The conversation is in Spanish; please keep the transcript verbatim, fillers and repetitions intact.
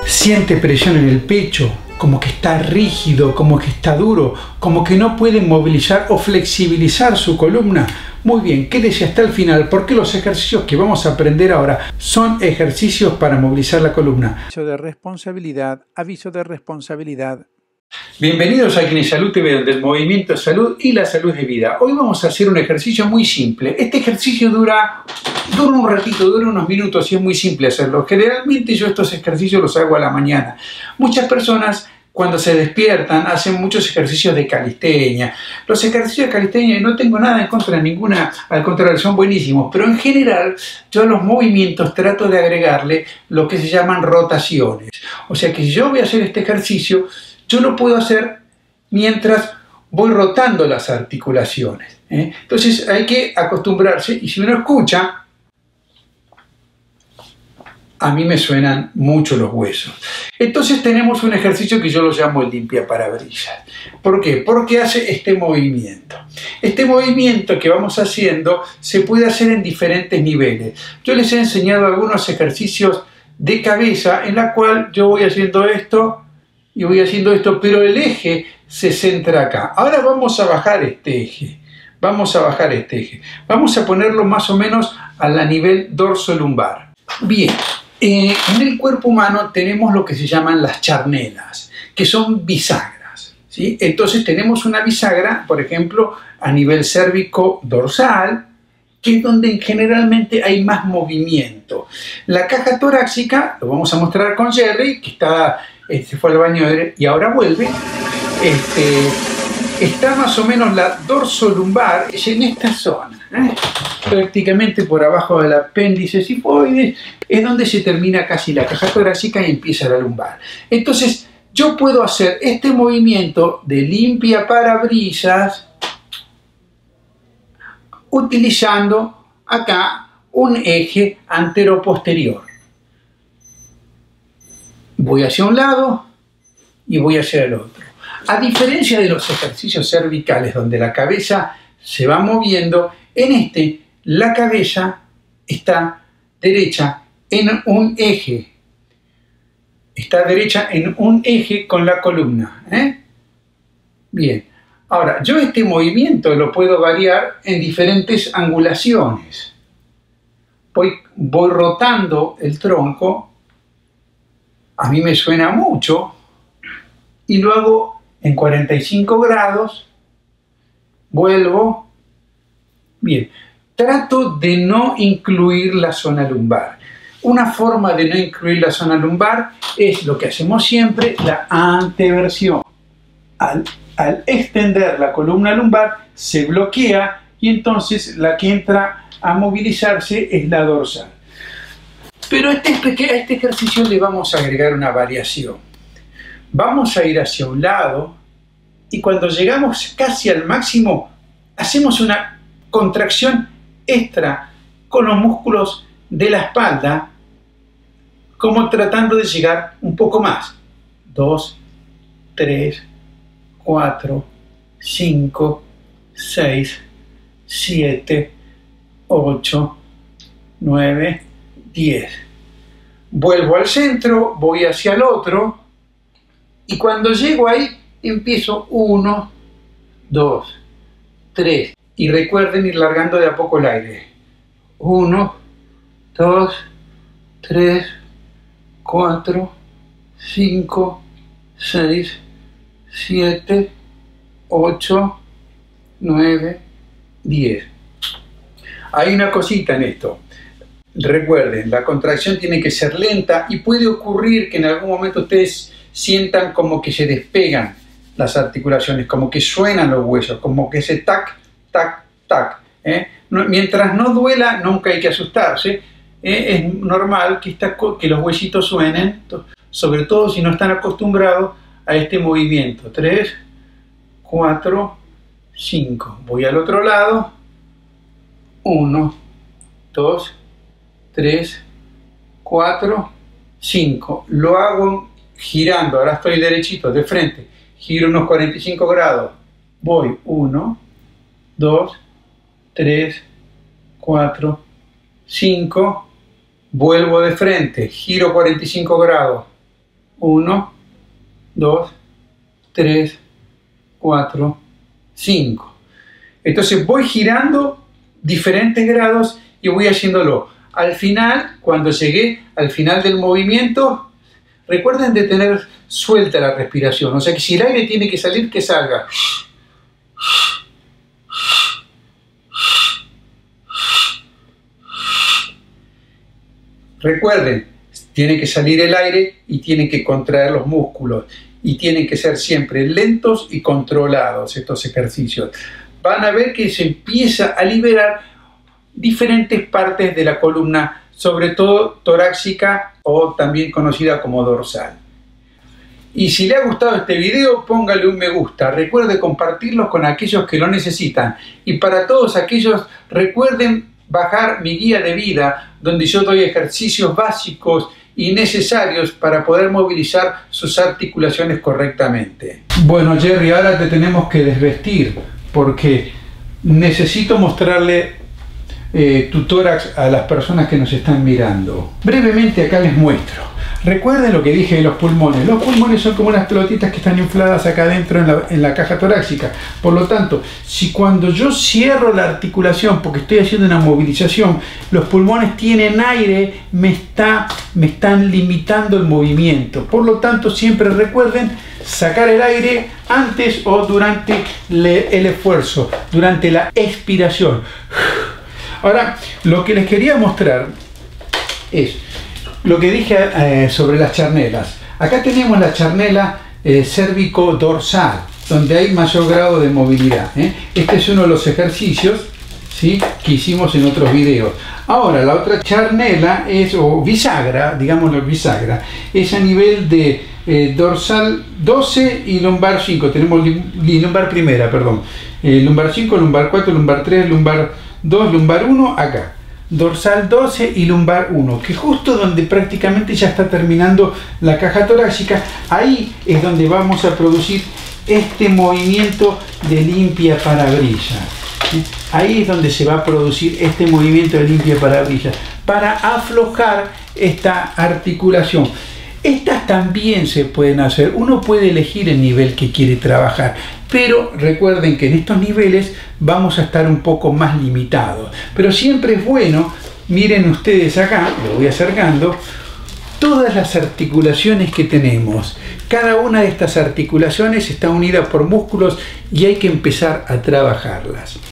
Siente presión en el pecho, como que está rígido, como que está duro, como que no puede movilizar o flexibilizar su columna. Muy bien, quédese hasta el final porque los ejercicios que vamos a aprender ahora son ejercicios para movilizar la columna. Aviso de responsabilidad, aviso de responsabilidad. Bienvenidos a Kinesalud T V, donde el movimiento es salud y la salud es vida. Hoy vamos a hacer un ejercicio muy simple. Este ejercicio dura, dura un ratito, dura unos minutos y es muy simple hacerlo. Generalmente yo estos ejercicios los hago a la mañana. Muchas personas cuando se despiertan hacen muchos ejercicios de calistenia. Los ejercicios de calistenia no tengo nada en contra de ninguna, al contrario, son buenísimos. Pero en general yo a los movimientos trato de agregarle lo que se llaman rotaciones. O sea que si yo voy a hacer este ejercicio, yo lo puedo hacer mientras voy rotando las articulaciones, ¿eh? Entonces hay que acostumbrarse, y si uno escucha, a mí me suenan mucho los huesos. Entonces tenemos un ejercicio que yo lo llamo el limpiaparabrisas. ¿Por qué? Porque hace este movimiento. Este movimiento que vamos haciendo se puede hacer en diferentes niveles. Yo les he enseñado algunos ejercicios de cabeza en la cual yo voy haciendo esto y voy haciendo esto, pero el eje se centra acá. Ahora vamos a bajar este eje. Vamos a bajar este eje. Vamos a ponerlo más o menos a la nivel dorso-lumbar. Bien, eh, en el cuerpo humano tenemos lo que se llaman las charnelas, que son bisagras, ¿sí? Entonces tenemos una bisagra, por ejemplo, a nivel cérvico-dorsal, que es donde generalmente hay más movimiento. La caja torácica, lo vamos a mostrar con Jerry, que está... se fue al baño y ahora vuelve, este, está más o menos la dorsolumbar, es en esta zona, ¿eh? Prácticamente por abajo del apéndice sifoides, es donde se termina casi la caja torácica y empieza la lumbar. Entonces yo puedo hacer este movimiento de limpiaparabrisas utilizando acá un eje antero-posterior. Voy hacia un lado y voy hacia el otro. A diferencia de los ejercicios cervicales donde la cabeza se va moviendo, en este la cabeza está derecha en un eje. Está derecha en un eje con la columna, ¿eh? Bien. Ahora, yo este movimiento lo puedo variar en diferentes angulaciones. Voy, voy rotando el tronco. A mí me suena mucho y lo hago en cuarenta y cinco grados, vuelvo, bien, trato de no incluir la zona lumbar. Una forma de no incluir la zona lumbar es lo que hacemos siempre, la anteversión. Al, al extender la columna lumbar se bloquea y entonces la que entra a movilizarse es la dorsal. Pero a este, a este ejercicio le vamos a agregar una variación. Vamos a ir hacia un lado y cuando llegamos casi al máximo, hacemos una contracción extra con los músculos de la espalda, como tratando de llegar un poco más. Dos, tres, cuatro, cinco, seis, siete, ocho, nueve, diez. Vuelvo al centro, voy hacia el otro y cuando llego ahí empiezo uno, dos, tres y recuerden ir largando de a poco el aire. uno, dos, tres, cuatro, cinco, seis, siete, ocho, nueve, diez. Hay una cosita en esto. Recuerden, la contracción tiene que ser lenta y puede ocurrir que en algún momento ustedes sientan como que se despegan las articulaciones, como que suenan los huesos, como que se tac, tac, tac. ¿eh? Mientras no duela, nunca hay que asustarse. ¿eh? Es normal que, esta, que los huesitos suenen, sobre todo si no están acostumbrados a este movimiento. tres, cuatro, cinco. Voy al otro lado. uno, dos, tres, cuatro, cinco. Lo hago girando, ahora estoy derechito, de frente. Giro unos cuarenta y cinco grados. Voy uno, dos, tres, cuatro, cinco. Vuelvo de frente, giro cuarenta y cinco grados. uno, dos, tres, cuatro, cinco. Entonces voy girando diferentes grados y voy haciéndolo. Al final, cuando llegué al final del movimiento, recuerden de tener suelta la respiración. O sea que si el aire tiene que salir, que salga. Recuerden, tiene que salir el aire y tienen que contraer los músculos. Y tienen que ser siempre lentos y controlados estos ejercicios. Van a ver que se empieza a liberar diferentes partes de la columna, sobre todo torácica o también conocida como dorsal. Y si le ha gustado este video, póngale un me gusta. Recuerde compartirlo con aquellos que lo necesitan. Y para todos aquellos, recuerden bajar mi guía de vida, donde yo doy ejercicios básicos y necesarios para poder movilizar sus articulaciones correctamente. Bueno, Jerry, ahora te tenemos que desvestir porque necesito mostrarle eh, tu tórax a las personas que nos están mirando. Brevemente acá les muestro. Recuerden lo que dije de los pulmones. Los pulmones son como unas pelotitas que están infladas acá adentro en la, en la caja torácica. Por lo tanto, si cuando yo cierro la articulación porque estoy haciendo una movilización, los pulmones tienen aire, me, está, me están limitando el movimiento. Por lo tanto, siempre recuerden sacar el aire antes o durante le, el esfuerzo, durante la expiración. Ahora, lo que les quería mostrar es lo que dije eh, sobre las charnelas. Acá tenemos la charnela eh, cérvico-dorsal, donde hay mayor grado de movilidad. ¿eh? Este es uno de los ejercicios, ¿sí?, que hicimos en otros videos. Ahora, la otra charnela es, o bisagra, digámoslo bisagra, es a nivel de eh, dorsal doce y lumbar cinco. Tenemos y lumbar primera, perdón. Eh, lumbar cinco, lumbar cuatro, lumbar tres, lumbar dos, lumbar uno, acá. Dorsal doce y lumbar uno, que justo donde prácticamente ya está terminando la caja torácica, ahí es donde vamos a producir este movimiento de limpia parabrisas. Ahí es donde se va a producir este movimiento de limpia parabrisas para aflojar esta articulación. Estas también se pueden hacer, uno puede elegir el nivel que quiere trabajar, pero recuerden que en estos niveles vamos a estar un poco más limitados. Pero siempre es bueno, miren ustedes acá, lo voy acercando, todas las articulaciones que tenemos. Cada una de estas articulaciones está unida por músculos y hay que empezar a trabajarlas.